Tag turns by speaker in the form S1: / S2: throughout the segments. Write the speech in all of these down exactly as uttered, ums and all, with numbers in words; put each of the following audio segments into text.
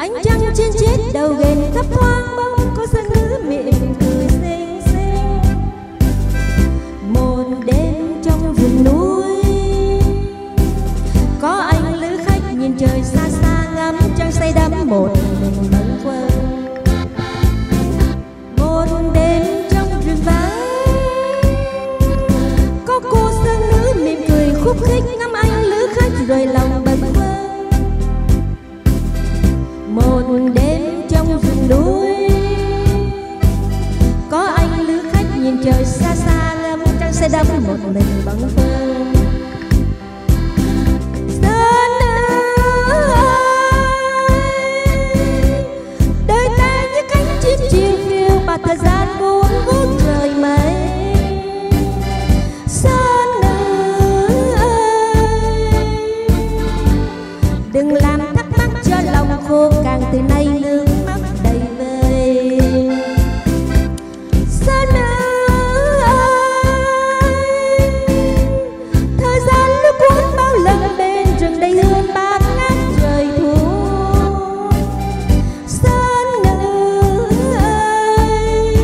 S1: Ánh trăng trên chiếc đầu ghềnh thấp thoáng bóng có giấc ngữ mỉm cười xinh xinh. Một đêm trong rừng núi, có anh lữ khách nhìn trời xa xa ngắm trăng say đắm một mình bâng khuâng. Một đêm trong rừng vắng, có cô giấc nữ mỉm cười khúc khích ngắm anh lữ khách rồi lòng bâng khuâng. Một đêm trong rừng núi, có anh lữ khách nhìn trời xa xa ngắm trăng say đắm một mình bâng khuâng. Sơn ơi, đời ta như cánh chim chiều phiêu và thời gian cuốn hút trời mây. Sơn ơi, đừng làm thắc mắc cho lòng khô càng từ nay nước mắt đầy vơi. Sơn ơi, thời gian nước cuốn bao lần bên rừng đầy hương bát ngát trời thu. Sơn ơi,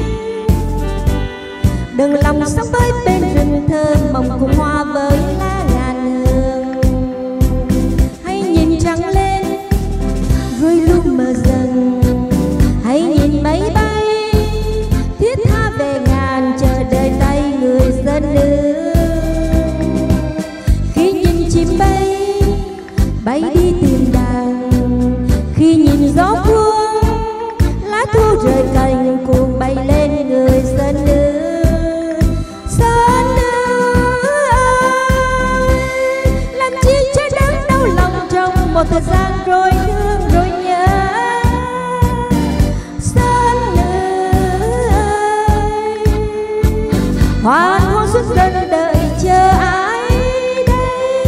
S1: đừng lòng sóng với bên rừng thơ mộng cùng hoa với lá ngàn hương. Hãy nhìn trăng lên rồi lúc mờ dần, hãy nhìn máy bay thiết tha về ngàn chờ đợi tay người dân nữ. Khi nhìn chim bay bay đi tìm đàng, khi nhìn gió buông lá thu rời cành cùng bay lên người dân nữ. Dân nữ ơi, làm chi cho đớn đau lòng trong một thời gian rồi thương rồi nhớ. Dân nữ ơi, hoan hô suốt dân đợi chờ ai đây.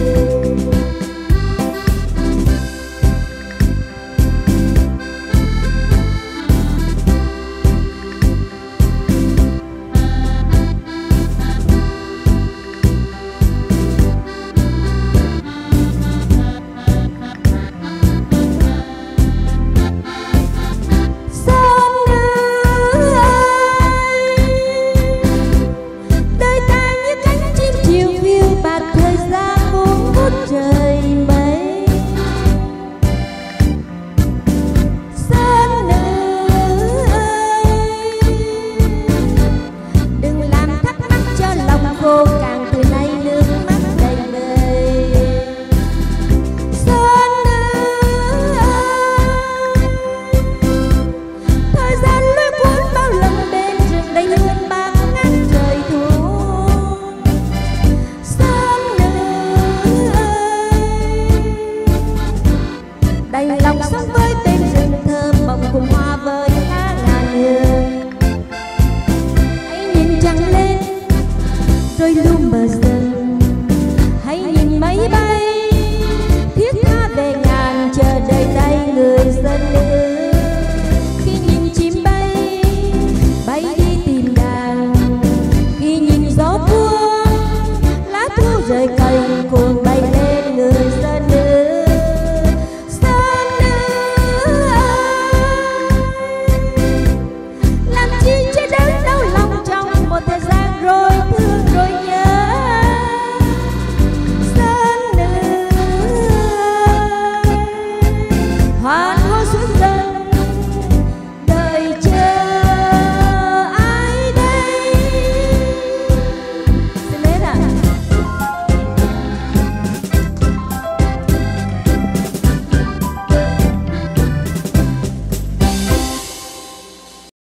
S1: Đành lòng sống với bên rừng thơm mộng cùng hoa với lá ngàn hương. Hãy nhìn trăng lên rồi lu mờ